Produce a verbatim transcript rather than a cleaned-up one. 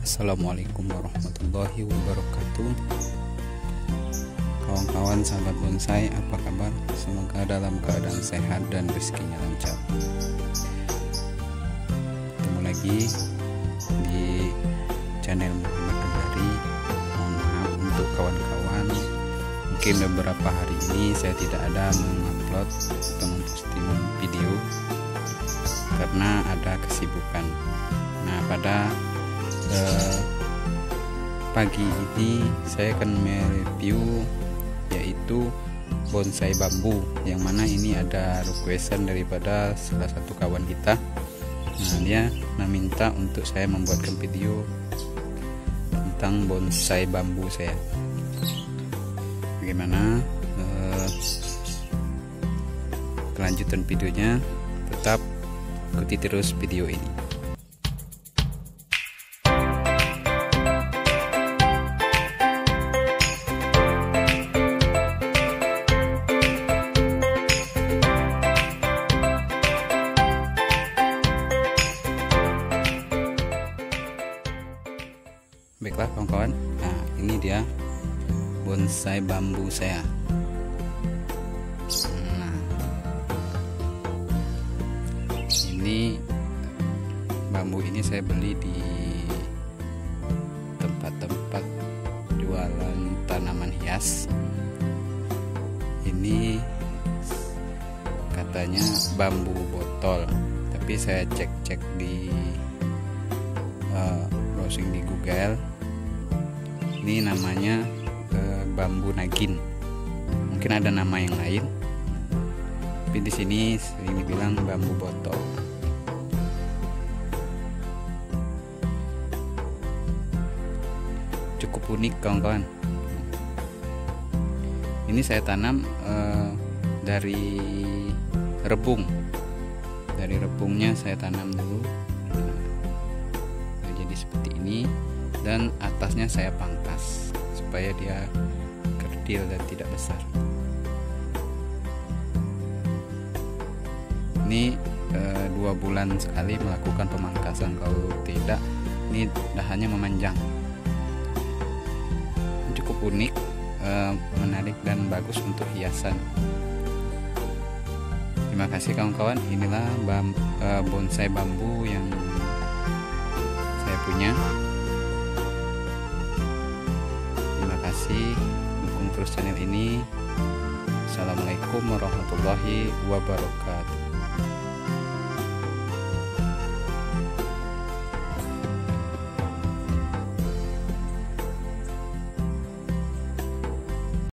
Assalamualaikum warahmatullahi wabarakatuh. Kawan-kawan sahabat bonsai, apa kabar? Semoga dalam keadaan sehat dan rezekinya lancar. Ketemu lagi di channel Muhammad Kembali. Mohon maaf untuk kawan-kawan, mungkin beberapa hari ini saya tidak ada mengupload atau memposting video karena ada kesibukan. Nah, pada eh, pagi ini saya akan mereview yaitu bonsai bambu, yang mana ini ada requestan daripada salah satu kawan kita. Nah, dia meminta untuk saya membuatkan video tentang bonsai bambu saya. Bagaimana eh, kelanjutan videonya? Tetap ikuti terus video ini. Baiklah kawan-kawan, nah ini dia bonsai bambu saya. Nah, ini bambu ini saya beli di tempat-tempat jualan tanaman hias. Ini katanya bambu botol, tapi saya cek-cek di uh, browsing di Google. Ini namanya eh, bambu nagin. Mungkin ada nama yang lain, tapi di sini sering dibilang bambu botol. Cukup unik kawan-kawan. Ini saya tanam eh, dari rebung. Dari rebungnya saya tanam dulu. Nah, jadi seperti ini. Dan atasnya saya pangkas supaya dia kerdil dan tidak besar. Ini e, dua bulan sekali melakukan pemangkasan, kalau tidak ini dahannya memanjang. Cukup unik, e, menarik dan bagus untuk hiasan. Terima kasih kawan-kawan. Inilah bam, e, bonsai bambu yang saya punya. Dukung terus channel ini. Assalamualaikum warahmatullahi wabarakatuh.